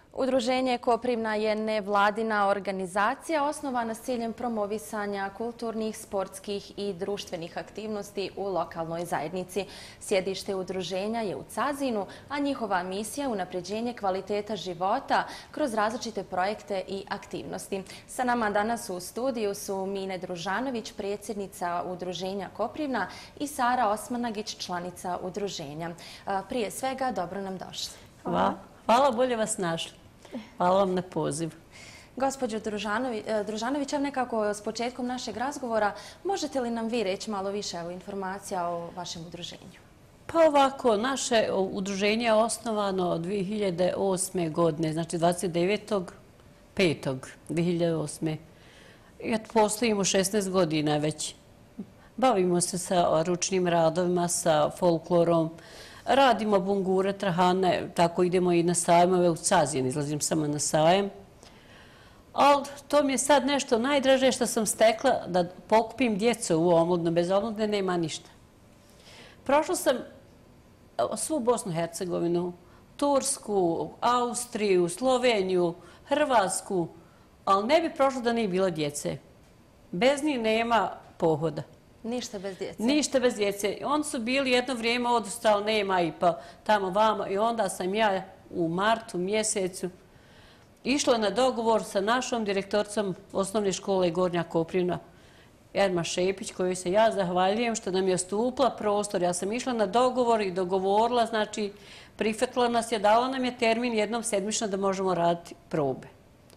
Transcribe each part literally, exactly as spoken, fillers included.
Udruženje Koprivna je nevladina organizacija osnovana s ciljem promovisanja kulturnih, sportskih i društvenih aktivnosti u lokalnoj zajednici. Sjedište udruženja je u Cazinu, a njihova misija je unapređenje kvaliteta života kroz različite projekte i aktivnosti. Sa nama danas u studiju su Mine Družanović, predsjednica udruženja Koprivna, i Sara Osmanagić, članica udruženja. Prije svega, dobro nam došli. Hvala. Hvala, bolje vas našli. Hvala vam na poziv. Gospođo Družanović, nekako s početkom našeg razgovora, možete li nam vi reći malo više informacija o vašem udruženju? Pa ovako, naše udruženje je osnovano dvije hiljade osme. godine, znači dvadeset devetog petog dvije hiljade osme. I postojimo šesnaest godina već. Bavimo se sa ručnim radovima, sa folklorom. Radimo bungure, trahane, tako idemo i na sajmove u Cazin, izlazim samo na sajem. Ali to mi je sad nešto najdraže što sam stekla, da pokupim djecu u omladnu. Bez omladne nema ništa. Prošla sam svu Bosnu i Hercegovinu, Tursku, Austriju, Sloveniju, Hrvatsku, ali ne bi prošla da nije bilo djece. Bez njih nema pohoda. Ništa bez djece? Ništa bez djece. Oni su bili jedno vrijeme odustali, nema i pa tamo vamo. I onda sam ja u martu mjesecu išla na dogovor sa našom direktoricom osnovne škole Gornja Koprivna, Erma Šepić, kojoj se ja zahvaljujem što nam je ustupila prostor. Ja sam išla na dogovor i dogovorila, znači prihvatila nas je, dala nam je termin jednom sedmično da možemo raditi probe.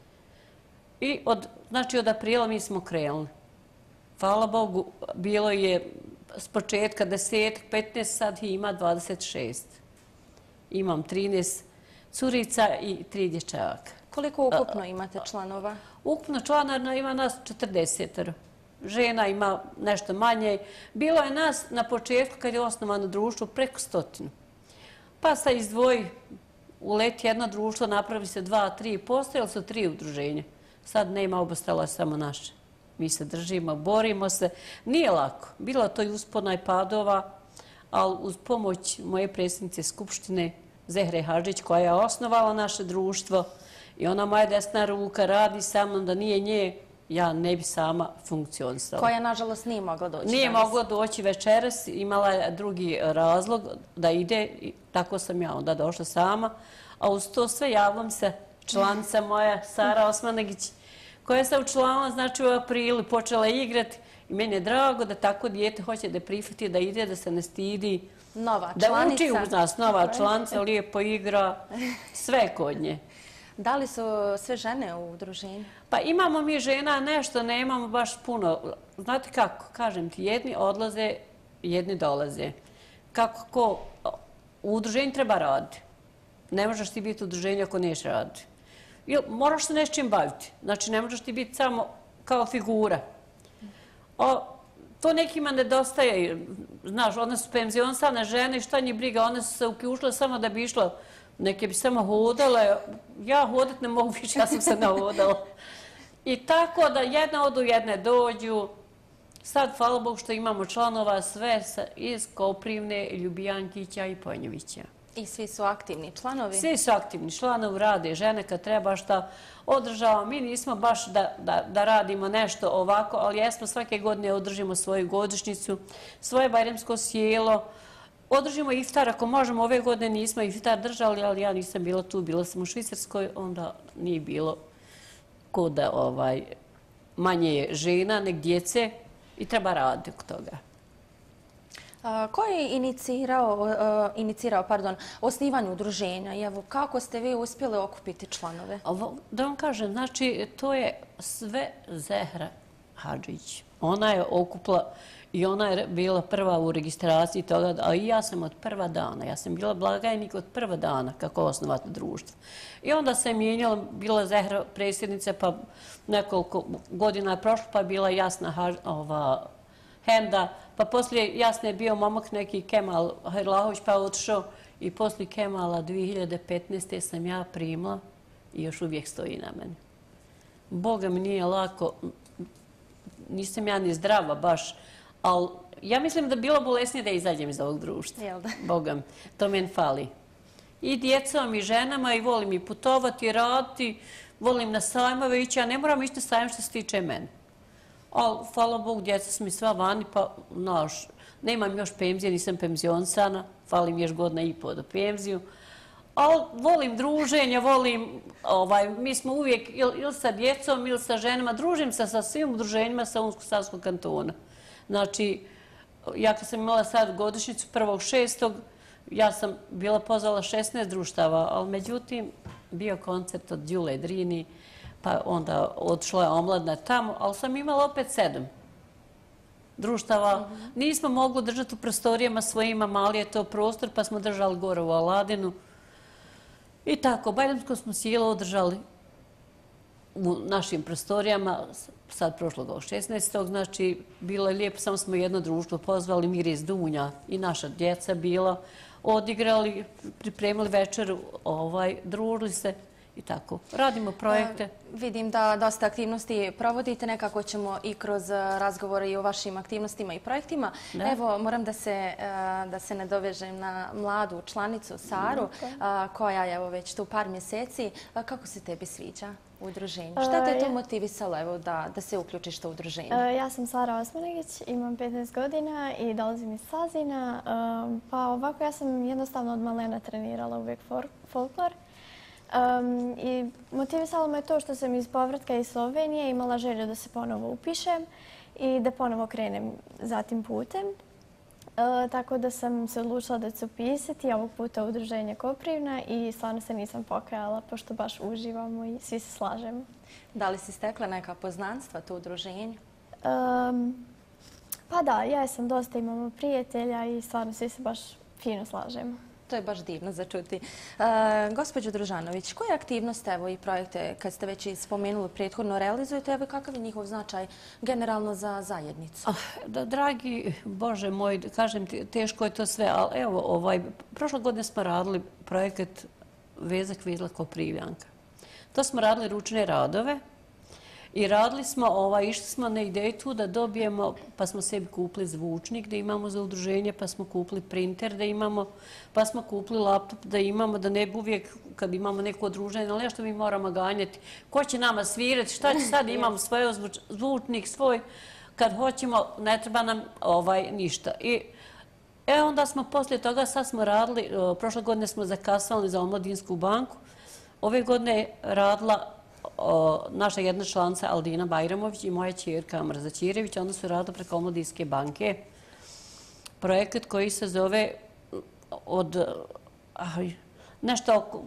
I od, znači od aprila mi smo krenuli. Hvala Bogu, bilo je s početka deset, petnaest, sad ima dvadeset šest. Imam trinaest curica i tri dječaka. Koliko ukupno imate članova? Ukupno članova ima nas četrdeset. Žena ima nešto manje. Bilo je nas na početku, kad je osnovano društvo, preko stotinu. Pa se izdvoji, uleti jedno društvo, napravi se dva, tri, postojali su tri udruženja. Sad nema, obostalo je samo naše. Mi se držimo, borimo se. Nije lako. Bilo to i uspona i padova, ali uz pomoć moje predsjednice Skupštine, Zehre Hadžić, koja je osnovala naše društvo, i ona moja desna ruka radi sa mnom, da nije nje, ja ne bi sama funkcionisala. Koja, nažalost, nije mogla doći danas. Nije mogla doći večeras, imala je drugi razlog da ide, i tako sam ja onda došla sama. A uz to sve javljam se članica moja, Sara Osmanagić, koja se učlanila, znači u aprilu, počela igrati, i meni je drago da tako dijete hoće da prihvati, da ide, da se ne stidi. Nova članica. Da uči uz nas, nova članica, lijepo igra, sve kod nje. Da li su sve žene u udruženju? Pa imamo mi žena nešto, nemamo baš puno. Znate kako, kažem ti, jedni odlaze, jedni dolaze. Kako ko, u udruženju treba raditi. Ne možeš ti biti u udruženju ako neš raditi. Moraš se nečim baviti. Znači, ne možeš ti biti samo kao figura. To nekima nedostaje. Znaš, one su penzionisane žene i šta njih briga, one su se uključile samo da bi išla. Neke bi samo hodale. Ja hodat ne mogu više, ja sam se nahodala. I tako da jedne odu, jedne dođu. Sad, hvala Bogu što imamo članova sve iz Koprivne, Ljubijankića i Ponjevića. I svi su aktivni članovi? Svi su aktivni članovi, rade žene kad treba šta održavamo. Mi nismo baš da radimo nešto ovako, ali jesmo svake godine održimo svoju godišnjicu, svoje bajramsko sjelo, održimo iftar, ako možemo. Ove godine nismo iftar držali, ali ja nisam bila tu, bila sam u Švicarskoj, onda nije bilo kod manje je žena, nek djece, i treba raditi oko toga. Ko je inicirao osnivanje udruženja i evo kako ste vi uspjeli okupiti članove? Da vam kažem, znači to je sve Zehra Hadžić. Ona je okupila i ona je bila prva u registraciji toga, a i ja sam od prva dana. Ja sam bila blagajnik od prva dana kako osnovati društvo. I onda se mijenjala, bila Zehra predsjednica, pa nekoliko godina je prošlo, pa je bila Jasna Henda, pa poslije Jasne je bio momak neki Kemal Hajrlahović, pa je otišao, i poslije Kemala dvije hiljade petnaeste. sam ja primila i još uvijek stoji na meni. Boga mi nije lako, nisam ja ni zdrava baš, ali ja mislim da bi bilo bolesnije da izađem iz ovog društva. Boga mi, to meni fali. i djecom i ženama i volim i putovati, i raditi, volim na sajmove ići, ja ne moram ići na sajam što se tiče mene. Ali, hvala Bogu, djeca su mi sva vani, pa naš, nemam još penzije, nisam penzionisana, falim još godina i po do penziju. Ali volim druženje, volim, ovaj, mi smo uvijek ili sa djecom ili sa ženama, družim se sa svim udruženjima sa Unsko-Savskog kantona. Znači, ja kad sam imala sad godišnjicu prvog šestog, ja sam bila pozvala šesnaest društava, ali međutim, bio koncert od Đule Drini, pa onda odšla je omladna tamo, ali sam imala opet sedam društava. Nismo mogli držati u prostorijama svojima, mali je to prostor, pa smo držali gore u Aladinu. I tako, Bajramsko smo sjelo održali u našim prostorijama, sad prošlog ovog šesnaestog znači, bilo je lijepo, samo smo jedno društvo pozvali, Miris Dunja i naša djeca bila, odigrali, pripremili večeru, ovaj, družili se i tako. Radimo projekte. Vidim da dosta aktivnosti provodite, nekako ćemo i kroz razgovore i o vašim aktivnostima i projektima. Evo, moram da se, da se nadovežem na mladu članicu Saru, koja je evo već tu par mjeseci. Kako se tebi sviđa u udruženju? Šta te je to motivisalo evo, da, da se uključiš u udruženje? Ja sam Sara Osmanagić, imam petnaest godina i dolazim iz Sazina. Pa ovako ja sam jednostavno od malena trenirala uvijek folklor. Um, I motivisalo me to što sam iz povratka iz Slovenije imala želju da se ponovo upišem i da ponovo krenem za tim putem. Uh, tako da sam se odlučila da ću upisati ovog puta u udruženje Koprivna i stvarno se nisam pokajala pošto baš uživamo i svi se slažemo. Da li si stekla neka poznanstva tu udruženju? Um, pa da, ja sam dosta, imamo prijatelja i stvarno svi se baš fino slažemo. To je baš divno za čuti. Gospođo Družanović, koje aktivnosti evo, i projekte, kad ste već spomenuli prethodno, realizujete, evo kakav je njihov značaj generalno za zajednicu? Da, dragi Bože moj, kažem ti, teško je to sve, ali evo, ovaj, prošle godine smo radili projekat Vezak Vizla Koprivljanka. To smo radili ručne radove i radili smo, ovaj, išli smo na ideju tu da dobijemo, pa smo sebi kupili zvučnik da imamo za udruženje, pa smo kupili printer da imamo, pa smo kupili laptop da imamo, da ne bi uvijek kad imamo neko udruženje, ali nešto mi moramo ganjati. Ko će nama svirati, šta će sad, imamo svoj zvučnik, svoj, kad hoćemo, ne treba nam ovaj, ništa. I e, onda smo poslije toga, sad smo radili, prošle godine smo zakasali za Omladinsku banku, ove godine je radila naša jedna članica Aldina Bajramović i moja ćerka Amra Zaćirević, onda su radili preko Omladinske banke projekat koji se zove od aj, nešto oko,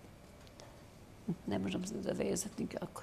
ne možem se zavezati nikako.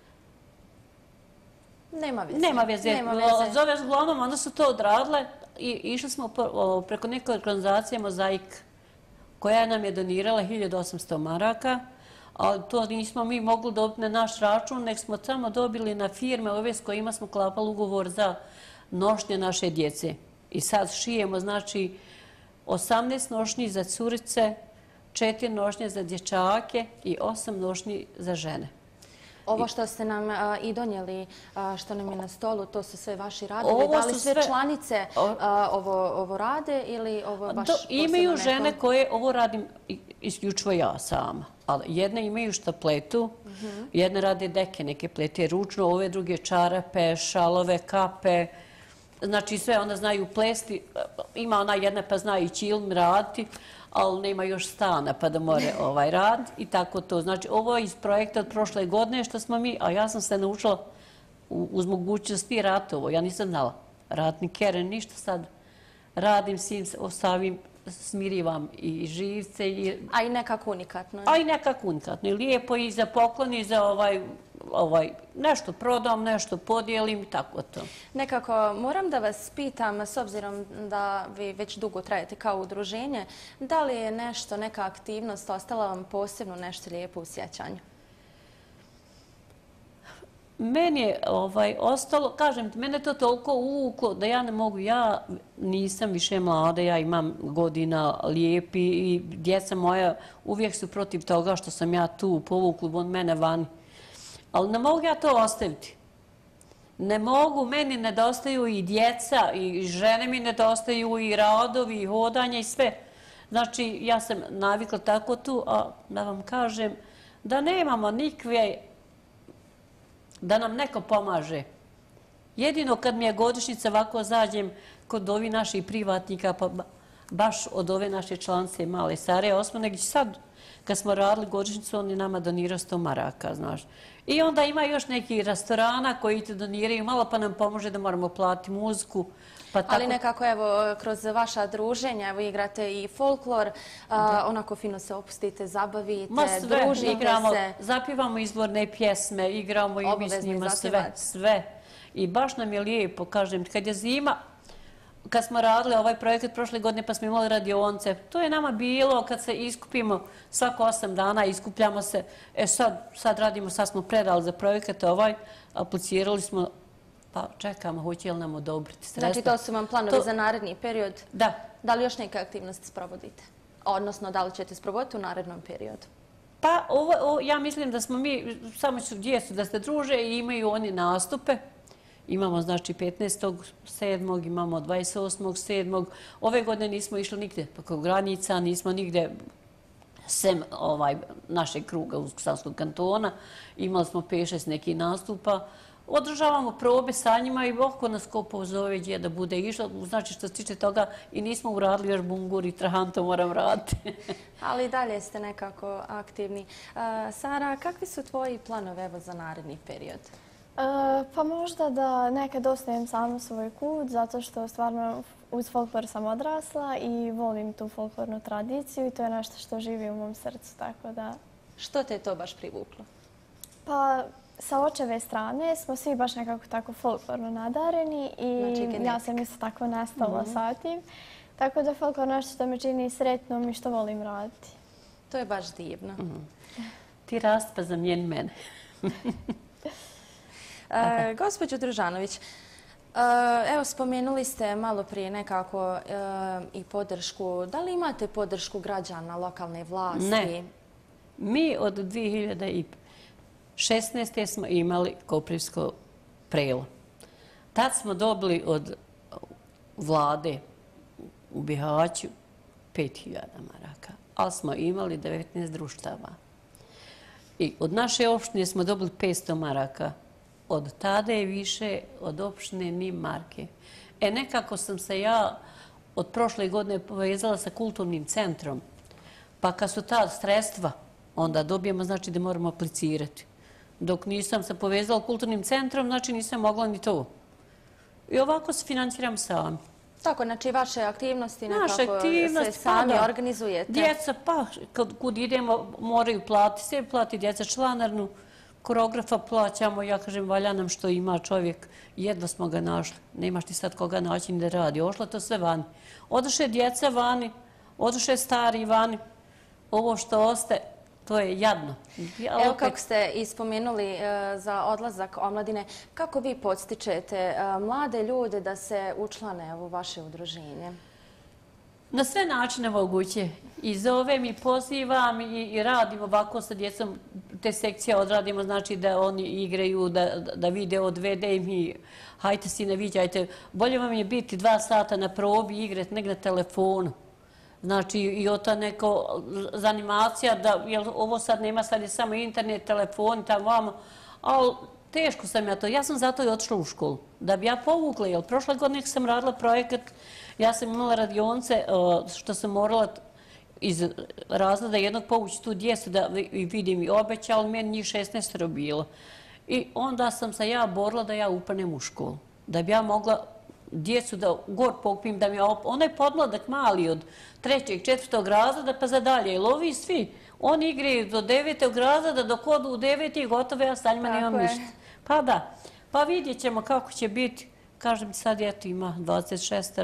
Nema veze. Nema veze. Zove uglavnom, onda su to odradile i išli smo preko neke organizacije Mozaik koja nam je donirala hiljadu osamsto maraka, ali to nismo mi mogli dobiti na naš račun, nek smo samo dobili na firme ove s kojima smo klapali ugovor za nošnje naše djece. I sad šijemo, znači, osamnaest nošnji za curice, četiri nošnje za dječake i osam nošnji za žene. Ovo što ste nam a, i donijeli, a, što nam je na stolu, to su sve vaši radovi. Da li sve, sve članice a, ovo, ovo rade ili ovo baš Do, imaju neko... žene koje ovo radim isključivo ja sama. Ali jedne imaju štapletu, uh-huh. jedne rade deke, neke plete ručno, ove druge čarape, šalove, kape. Znači sve onda znaju plesti. Ima ona jedna pa zna i čilm raditi, ali nema još stana pa da more ovaj rad i tako to. Znači ovo je iz projekta od prošle godine što smo mi, a ja sam se naučila uz mogućnosti rata ovo. Ja nisam znala ratni keren, ništa sad radim, sim, ostavim, smirivam i živce. I... A i nekako unikatno. A i nekako unikatno. I lijepo i za poklon i za ovaj, ovaj, nešto prodam, nešto podijelim i tako to. Nekako moram da vas pitam, s obzirom da vi već dugo trajete kao udruženje, da li je nešto, neka aktivnost ostala vam posebno nešto lijepo u sjećanju? Meni je ovaj, ostalo, kažem ti, mene to toliko uvuklo da ja ne mogu, ja nisam više mlada, ja imam godina lijepi i djeca moja uvijek su protiv toga što sam ja tu povukla od mene vani. Ali ne mogu ja to ostaviti. Ne mogu, meni nedostaju i djeca i žene mi nedostaju i radovi i hodanje i sve. Znači, ja sam navikla tako tu, a da vam kažem da nemamo nikve, da nam neko pomaže. Jedino kad mi je godišnjica, ovako zađem kod ovih naših privatnika, pa baš od ove naše članice Male Sare Osmanagić, sad kad smo radili godišnjicu, on je nama donirao sto maraka, znaš. I onda ima još neki restorana koji te doniraju malo, pa nam pomože da moramo platiti muziku. Ali nekako, evo, kroz vaša druženja, evo, igrate i folklor, onako fino se opustite, zabavite, družite se. Zapivamo izvorne pjesme, igramo i mi s njima sve, sve. I baš nam je lijepo, kažem, kad je zima, kad smo radili ovaj projekat prošle godine pa smo imali radionce, to je nama bilo kad se iskupimo svako osam dana, iskupljamo se. E sad, sad radimo, sad smo predali za projekat ovaj, aplicirali smo, pa čekamo, hoće li nam odobriti sredstva. Znači to su vam planovi za naredni period? Da. Da li još neke aktivnosti sprovodite? Odnosno, da li ćete sprovoditi u narednom periodu? Pa ja mislim da smo mi, samo su djecu da se druže i imaju oni nastupe. Imamo, znači, petnaestog sedmog imamo dvadeset osmog sedmog Ove godine nismo išli nigde preko granica, nismo nigde sem našeg kruga Uskosanskog kantona. Imali smo pet šest nekih nastupa. Održavamo probe sa njima i oko nas ko pozove gdje da bude išlo. Znači, što se tiče toga i nismo uradili još bungur i trahanto moram raditi. Ali i dalje ste nekako aktivni. Sara, kakvi su tvoji planovi za naredni period? Pa možda da nekad ostajem sama svoj kut, zato što stvarno uz folklor sam odrasla i volim tu folklornu tradiciju i to je nešto što živi u mom srcu, tako da... Što te je to baš privuklo? Pa sa očeve strane smo svi baš nekako tako folklorno nadareni i ja sam isto tako nastavila sa tim. Tako da folklor nešto što me čini sretnom i što volim raditi. To je baš divno. Ti rast pa zamijeni mene. Gospođo Družanović, evo spomenuli ste malo prije nekako i podršku. Da li imate podršku građana lokalne vlasti? Ne. Mi od dvije hiljade šesnaeste. smo imali Koprivsko prelo. Tad smo dobili od vlade u Bihaću pet hiljada maraka, ali smo imali devetnaest društava. I od naše opštine smo dobili petsto maraka. Od tada je više od opštine ni marke. E nekako sam se ja od prošle godine povezala sa kulturnim centrom. Pa kad su ta sredstva, onda dobijemo, znači da moramo aplicirati. Dok nisam se povezala kulturnim centrom, znači nisam mogla ni to. I ovako se financiram sami. Tako, znači vaše aktivnosti nekako se sami organizujete? Djeca, pa kud idemo moraju platiti, sve plati djeca članarnu. Koreografa plaćamo, ja kažem, valja nam što ima čovjek. Jedva smo ga našli. Nemaš ti sad koga naći ni da radi. Ošlo to sve vani. Odoše djeca vani, odoše stari vani. Ovo što ostaje, to je jadno. Evo kako ste ispomenuli za odlazak omladine, kako vi podstičete mlade ljude da se učlane u vaše udruženje? Na sve načine moguće. I zovem i pozivam i radimo ovako sa djecom. Te sekcije odradimo, znači da oni igraju, da vide, odvede im i hajte sine, viđajte. Bolje vam je biti dva sata na probi i igrati nek na telefonu. Znači i ota neko zanimacija da, jer ovo sad nema, sad je samo internet, telefon, tamo vamo. Ali teško sam ja to. Ja sam zato i otišla u školu. Da bi ja povukla, jer prošle godine sam radila projekat, ja sam imala radionce što sam morala iz razloga jednog povući tu djecu da vidim i obeća, ali meni njih šesnaest bilo. I onda sam se ja borila da ja upanem u školu. Da bi ja mogla djecu da gor pokupim, da mi je onaj podmladak mali od trećeg, četvrtog razreda pa za dalje. Jer ovi svi, oni igraju do devetog razreda, dok odu u deveti i gotove, ja sa njima nemam ništa. Pa da, pa vidjet ćemo kako će biti. Kažem sad, eto ima dvadeset šest.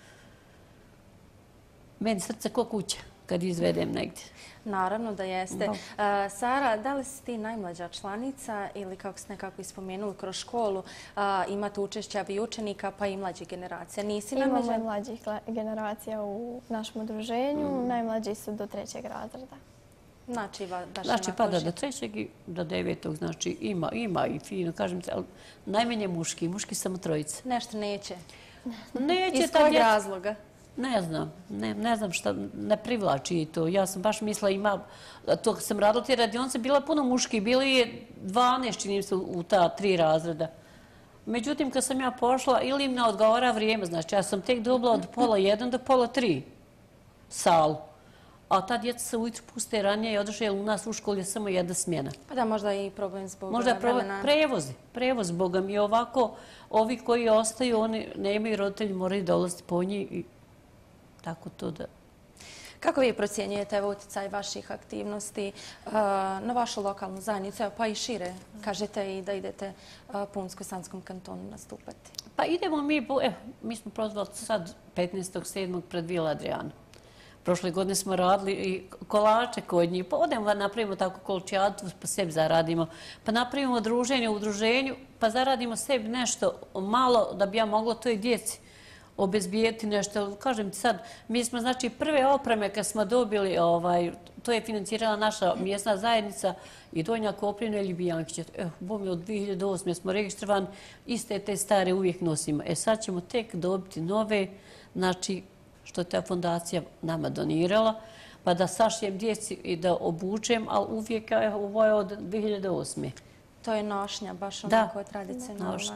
Meni srce ko kuća kad izvedem negdje. Naravno da jeste. Sara, da li si ti najmlađa članica ili kako ste nekako ispomenuli kroz školu imate učešća vi učenika pa i mlađih generacija? Nisi najmlađa? Imamo mlađih generacija u našem udruženju. Najmlađi su do trećeg razreda. Znači, baš Znači, pa da do trećeg i do devetog, znači ima, ima i fino, kažem se, ali najmanje muški, muški samo trojice. Nešto neće. Neće. Iz kojeg razloga? Ne znam, ne, ne znam šta ne privlači to. Ja sam baš mislila ima, to kad sam radila te radionice, bila puno muški, bili je dvanaest, čini mi se, u ta tri razreda. Međutim, kad sam ja pošla, ili im ne odgovara vrijeme, znači ja sam tek dobila od pola jedan do pola tri salu. A ta djeca se ujutru puste ranije i odraše, jer u nas u školi je samo jedna smjena. Pa da, možda i problem zbog vremena. Možda je problem prevozi, prevoz, Boga mi. Ovako, ovi koji ostaju, oni nemaju roditelji, moraju dolaziti po njih i tako to da... Kako vi procjenjujete utjecaj vaših aktivnosti na vašu lokalnu zajednicu, pa i šire? Kažete i da idete po Unsko-Sanskom kantonu nastupati. Pa idemo mi, evo, mi smo prozvali sad petnaestog sedmog pred Vila Adrianu. Prošle godine smo radili i kolače kod njih, pa odemo napravimo tako kolačijadu, pa sebi zaradimo. Pa napravimo druženje u udruženju, pa zaradimo sebi nešto malo da bi ja mogla toj djeci obezbijeti nešto. Kažem ti sad, mi smo znači prve opreme kad smo dobili, to je financirala naša mjesna zajednica i Donja Koprivna ili Bijankića. Evo, bome od dvije hiljade osme smo registrovani, iste te stare uvijek nosimo. E sad ćemo tek dobiti nove, znači što je ta fondacija nama donirala, pa da sašijem djeci i da obučem, ali uvijek ovo je od dvije hiljade osme. To je nošnja, baš onako tradicionalna.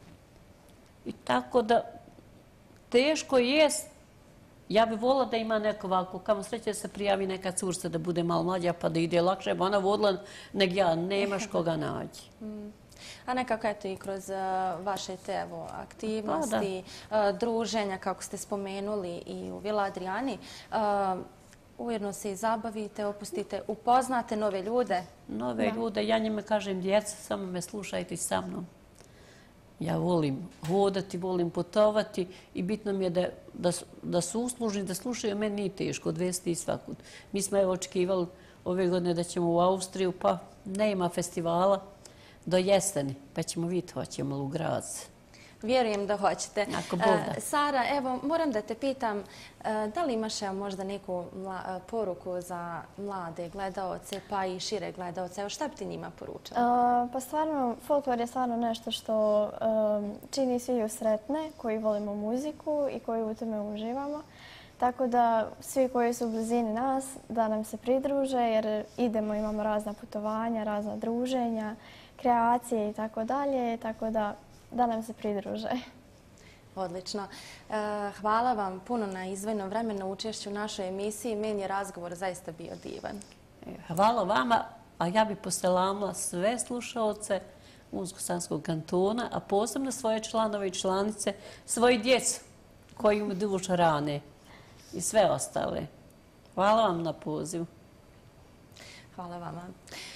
I tako da teško jest. Ja bih volila da ima neko ovako, kamo sreće da se prijavi neka curca da bude malo mlađa pa da ide lakše, ba ona vodila nek ja, nemaš koga naći. A nekako eto i kroz vaše te aktivnosti, druženja, kako ste spomenuli i u Vila Adriani, ujedno se i zabavite, opustite, upoznate nove ljude. Nove ljude, ja njima kažem, djeca, samo me slušajte sa mnom. Ja volim hodati, volim putovati i bitno mi je da su uslužni, da slušaju. Meni nije teško odvesti i svakud. Mi smo evo očekivali ove godine da ćemo u Austriju, pa nema festivala do jeseni, pa ćemo vidjeti, hoćemo li u Graz. Vjerujem da hoćete. Ako Bog da. Sara, evo, moram da te pitam, da li imaš možda neku poruku za mlade gledaoce, pa i šire gledaoce? Evo, šta bi ti njima poručala? Pa stvarno, folklor je stvarno nešto što čini sviju sretne, koji volimo muziku i koji u tome uživamo. Tako da svi koji su u blizini nas, da nam se pridruže, jer idemo, imamo razna putovanja, razna druženja, kreacije i tako dalje, tako da da nam se pridruže. Odlično. Hvala vam puno na izdvojenom vremenu učešću u našoj emisiji. Meni je razgovor zaista bio divan. Hvala vama, a ja bih poselamila sve slušaoce Unsko-Sanskog kantona, a posebno svoje članove i članice, svoji djecu koji im duša rane i sve ostale. Hvala vam na pozivu. Hvala vama.